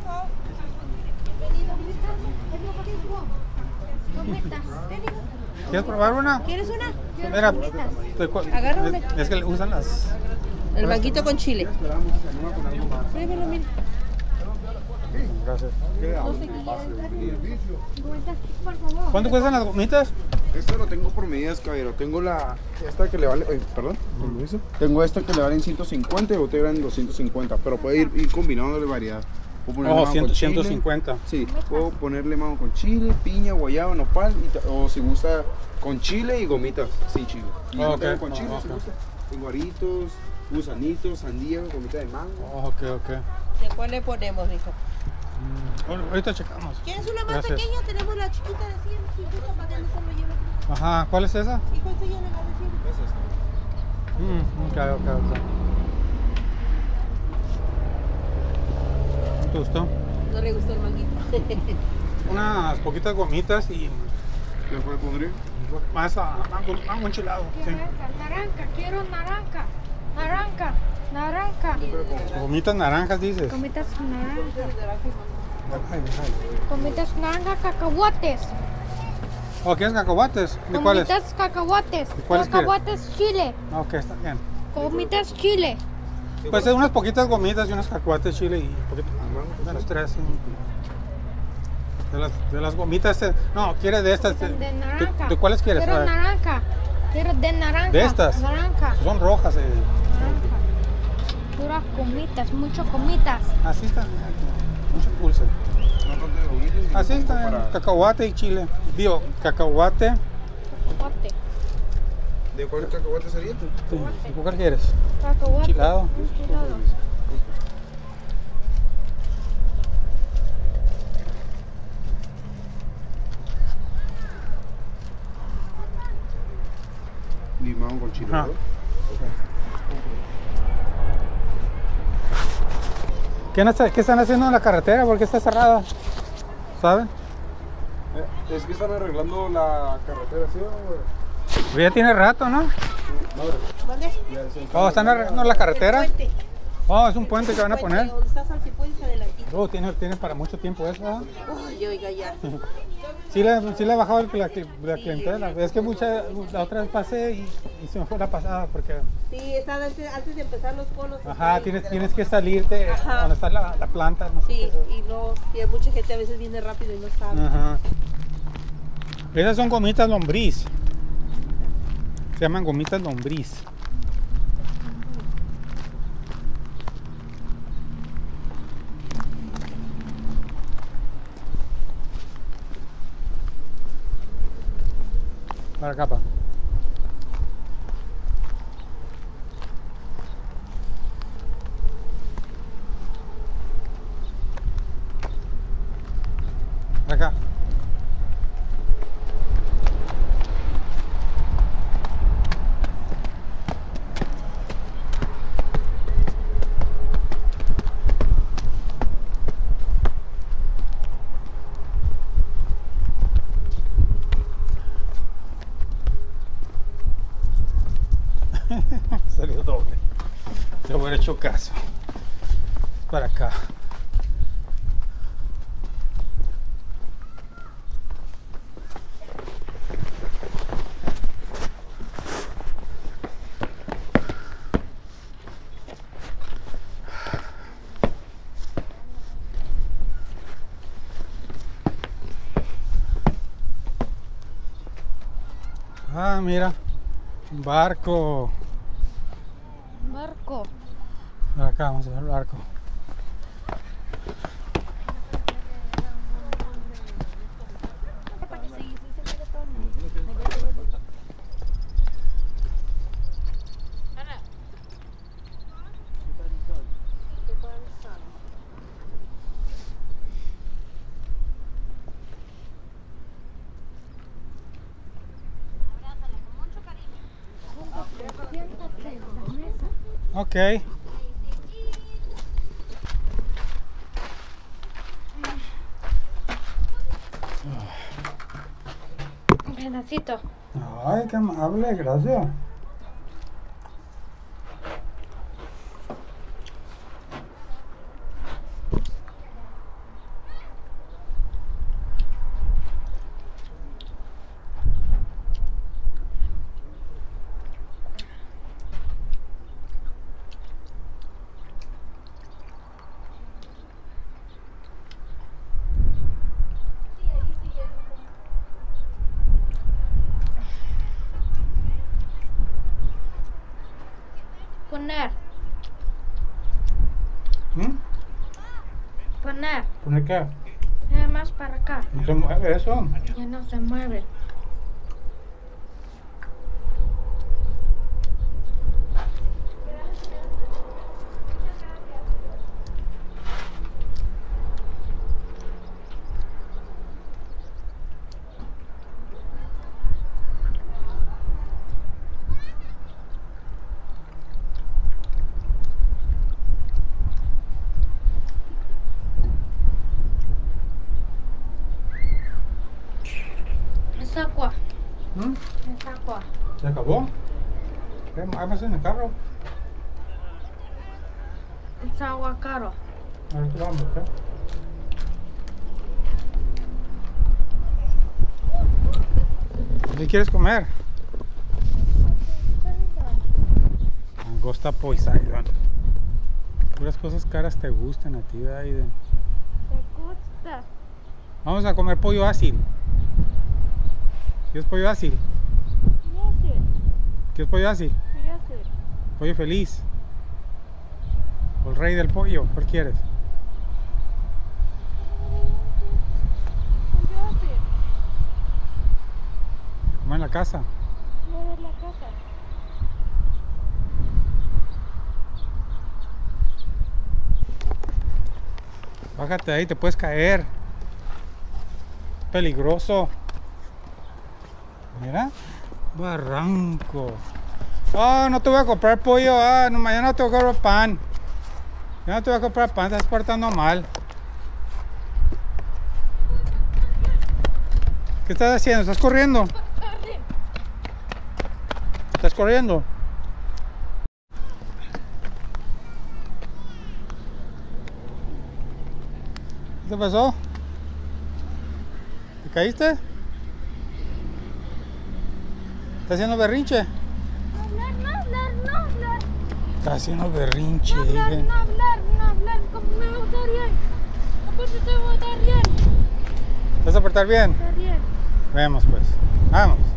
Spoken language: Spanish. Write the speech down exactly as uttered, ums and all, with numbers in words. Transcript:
¿Quieres probar una? ¿Quieres una? Mira, Agarra una. es que usan las... El manguito con chile. Pruébelo, mira. Gracias. No sé qué lleva. ¿Cuánto cuestan las gomitas? Esto lo tengo por medidas, caballero. Tengo la esta que le vale, ay, perdón, permiso. Tengo esta que le valen ciento cincuenta y otra valen doscientos cincuenta, pero puede ir, ir combinando de variedad. Puedo ponerle Oh, mango con chile. ciento cincuenta. Sí, puedo ponerle mango con chile, piña, guayaba, nopal, y ta- o si gusta con chile y gomitas sin chile. Y Oh, no ok. tengo con chile, Oh, si ok. gusta. Tengo aritos, gusanitos, sandía, gomita de mango. Oh, ok, ok. ¿De cuál le ponemos, hijo? Bueno, ahorita checamos. ¿Quieres una más Gracias. pequeña? Tenemos la chiquita de cien, si gusta, para que no se lo lleve. Ajá, ¿cuál es esa? Hijo, enséñale la de cien. Mm, ok, ok, ok. ¿No te gustó? No le gustó el manguito. Unas poquitas gomitas y ¿Qué fue, pondría? más a mango, mango enchilado. Sí. Quiero esa, naranja, quiero naranja, naranja, naranja. Gomitas naranjas dices. Comitas naranja, Ay, ay. comitas naranja, cacahuates. Oh, ¿quieres cacahuates? ¿De cuáles? Comitas cacahuates, ¿De cuáles quieres? cacahuates chile, Ok, está bien. comitas chile. Pues unas poquitas gomitas y unos cacahuates, chile y un poquito de los tres. Sí. De las, de las gomitas, eh, no, quiere de estas. De ¿De, naranja. de cuáles quieres? Quiero A ver. naranja, quiero de naranja. ¿De estas? Naranja, Son rojas. Eh. naranja. Puras comitas, mucho comitas. Así está. Mucho pulse. No tanto de gomitas, sino Así está. como para- Cacahuate y chile. Digo, cacahuate. Cacahuate, ¿De cuál cacahuate sería? Sí. ¿Y ¿Cuál quieres? cacahuate. Enchilado. Enchilado. Y mango con chile, Ajá. ¿verdad? ¿Qué, no está- ¿Qué están haciendo en la carretera? ¿Por qué está cerrada? ¿Saben? Eh, Es que están arreglando la carretera, ¿sí? o- Pues ya tiene rato, ¿no? ¿Dónde? Ya se Oh, están arreglando la carretera. El puente. Oh, es un puente que van a Puente, poner. Donde está Salsipuedes adelantito. Oh, tiene, tiene para mucho tiempo eso, ¿verdad? Uy, oiga, ya. Sí le, sí le ha bajado el- la, la clientela. Es que mucha, la otra vez pasé y, y se me fue la pasada porque... Sí, está antes, antes de empezar los conos. Ajá, está tienes, ahí. tienes que salirte Ajá. donde está la, la planta. No sé Sí, qué es eso. y no, y mucha gente a veces viene rápido y no sabe. Ajá. Esas son gomitas lombriz. Se llaman gomitas lombriz. Para acá, pa. Para acá. Salió doble. Le hubiera hecho caso. Para acá. Ah, mira. Un barco. Barco. Para acá, vamos a ver el barco. Siéntate en la mesa. Ok. Un pedacito. Ay, qué amable, gracias. poner. ¿Poner qué? Eh, más para acá. No se mueve eso. Ya no se mueve. Es agua. ¿Mm? Es agua. ¿Se acabó? ¿Qué más en el carro? Es agua caro. A ver, ¿qué vamos a buscar? ¿Qué quieres comer? Langosta Poseidon. Puras cosas caras te gustan a ti, Aiden. ¿Te gusta? Vamos a comer pollo ácil. ¿Quieres pollo ácil? Yo sí. ¿Quieres pollo ácil? Yo sí. Pollo feliz. O el rey del pollo, ¿cuál quieres? Yo sí. Comer en la casa. Lo de la casa. Bájate de ahí, te puedes caer. Peligroso. Mira. Barranco. Oh, no te voy a comprar pollo. Ah, no, mañana te voy a comprar pan. Ya no te voy a comprar pan, te estás portando mal. ¿Qué estás haciendo? ¿Estás corriendo? ¿Estás corriendo? ¿Qué te pasó? ¿Te caíste? ¿Estás haciendo berrinche? No hablar, no hablar, no hablar. Estás haciendo berrinche. No hablar, Aiden. no hablar, no hablar. Como me gusta bien. ¿Cómo te gusta bien? ¿Te vas a portar bien? Está bien. Vemos pues. Vamos.